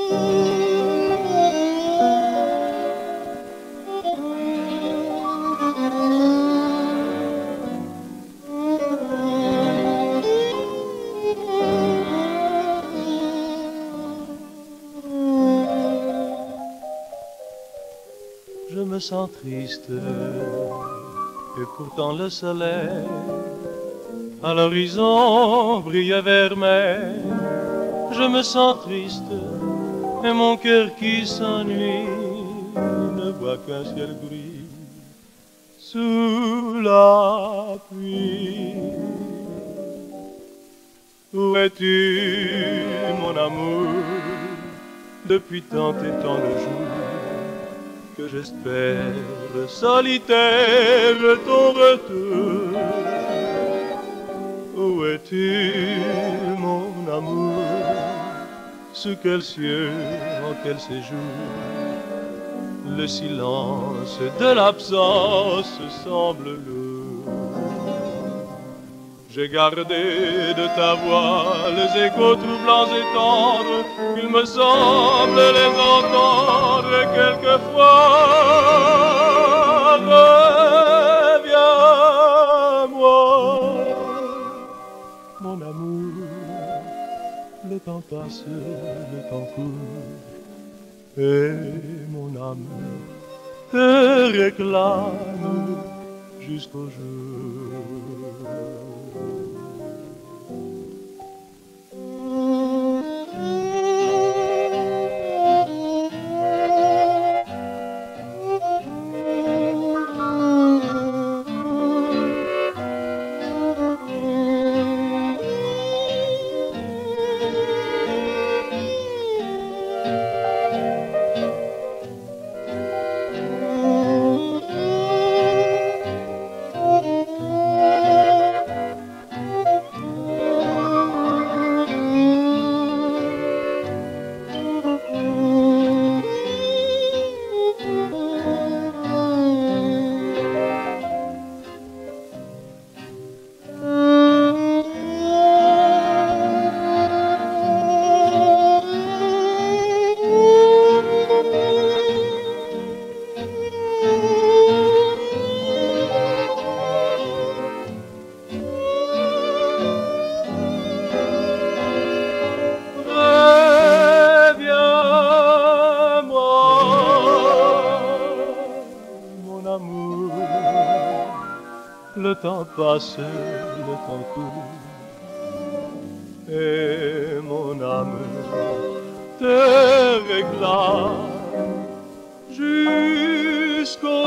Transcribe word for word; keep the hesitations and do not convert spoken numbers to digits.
Je me sens triste, et pourtant le soleil à l'horizon brille vermeil. Je me sens triste, et mon cœur qui s'ennuie ne voit qu'un ciel gris sous la pluie. Où es-tu, mon amour, depuis tant et tant de jours que j'espère solitaire ton retour? Où es-tu, mon amour? Sous quel ciel, en quel séjour? Le silence de l'absence semble lourd. J'ai gardé de ta voix les échos troublants et tendres, il me semble les entendre quelquefois. Reviens-moi, mon amour, le temps passe, le temps court, et mon âme te réclame jusqu'au jour. Le temps passe, le temps court, et mon âme te réclame jusqu'au